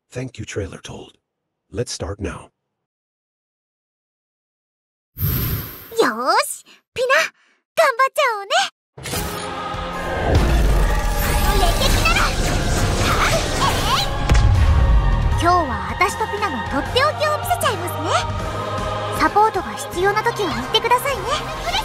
Thank you, trailer told. Let's start now. よーし、ピナ、頑張っちゃおうね。冷撃なら、今日は私とピナのとっておきを見せちゃいますね。サポートが必要な時は言ってくださいね。